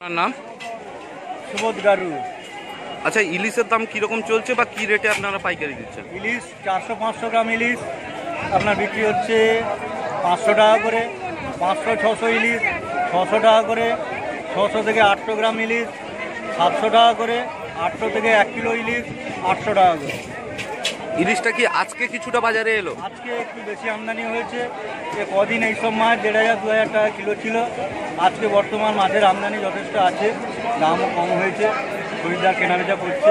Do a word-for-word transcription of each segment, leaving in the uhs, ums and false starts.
নাম সুবোধ গারু। আচ্ছা, ইলিশের দাম কিরকম চলছে বা কি রেটে আপনারা পাইকারি দিচ্ছেন? ইলিশ চারশো পাঁচশো গ্রাম ইলিশ আপনার বিক্রি হচ্ছে পাঁচশো টাকা করে, পাঁচশো ছশো ইলিশ ছশো টাকা করে, ছশো থেকে আটশো গ্রাম ইলিশ সাতশো টাকা করে, আটশো থেকে এক কিলো ইলিশ আটশো টাকা করে। ইলিশটা কি আজকে কিছুটা বাজারে এলো? আজকে একটু বেশি আমদানি হয়েছে। যে কদিন এইসব মাছ দেড় হাজার দু হাজার টাকা কিলো ছিল, আজকে বর্তমান মাছের আমদানি যথেষ্ট আছে, দামও কম হয়েছে, খরিদ্দার কেনাবেচা করছে।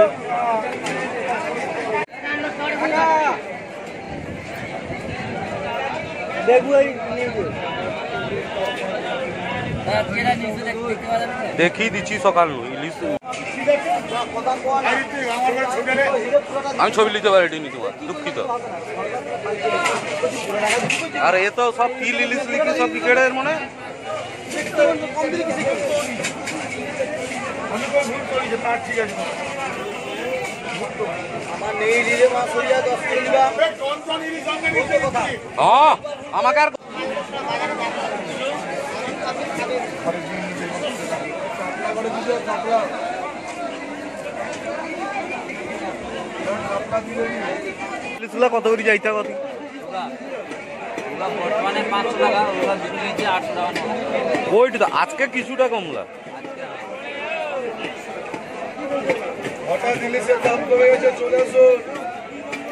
দেখি দিচ্ছি সকাল ইলিশ। আমি ছবি নিতে পারি তোমার, দুঃখিত। আর এ তো সব কি ইলিশ লিখি সব বিকেটের মনে আমাকে আর কত করে যাইতে কত ওইটা তো আজকে কিছুটা কমলা। হঠাৎ ইলিশের দাম কমে গেছে, চলে আসুন।